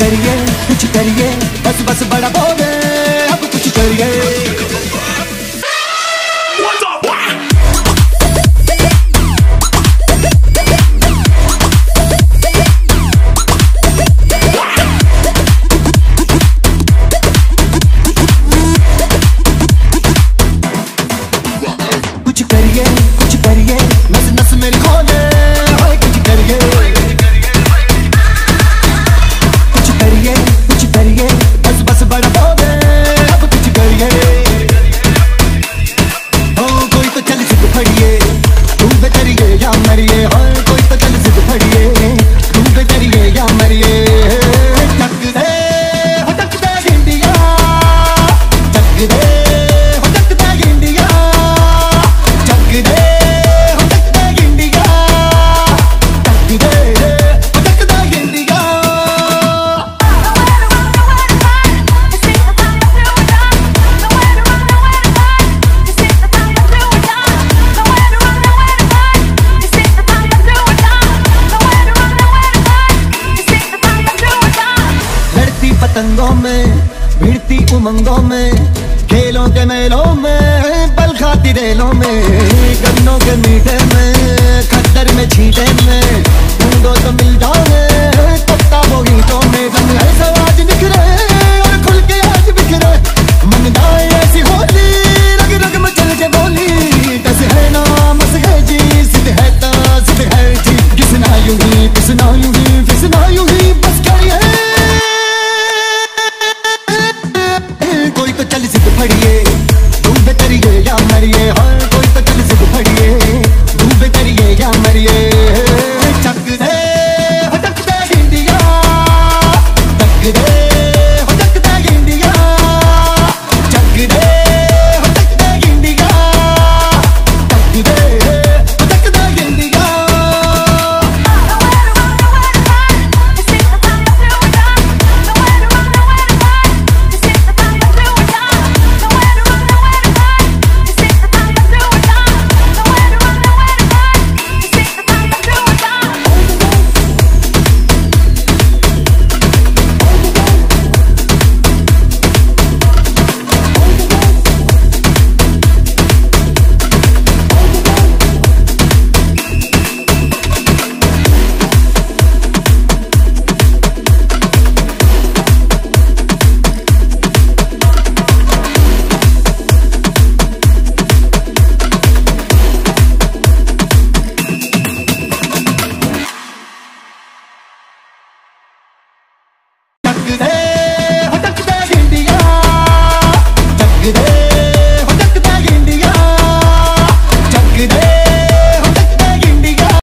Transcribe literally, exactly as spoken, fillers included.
करिए कुछ करिए, बस बस बड़ा बोले अब कुछ करिए। कुछ करिए कुछ करिए, नस नस मेरी खोले, हाय कुछ करिए। कुछ करिए कुछ करिए, बस बस बड़ा बोले अब कुछ करिए। ओ कोई तो चल जिद फड़िए, तू बेतरिए या मरिए, हाय कोई तो चल जिद फड़िए, तू बेतरिए या मरिए। चक दे हो चक दे इंडिया, चक दे हो चक दे इंडिया, चक दे हो चक दे इंडिया, चक दे हो चक दे इंडिया। लड़ती पतंगों में, भिड़ती उमंगों में, खेलों के मेलों में, बल खाती रेलों में, गन्नों के मीठे में, खद्दर में छींटे में, ढूंढो तो मिल जाओगे, पत्ता बोगी